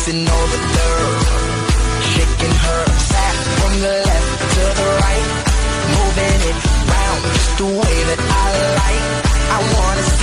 dancing all the dirt, shaking her fat from the left to the right, moving it round just the way that I like. I wanna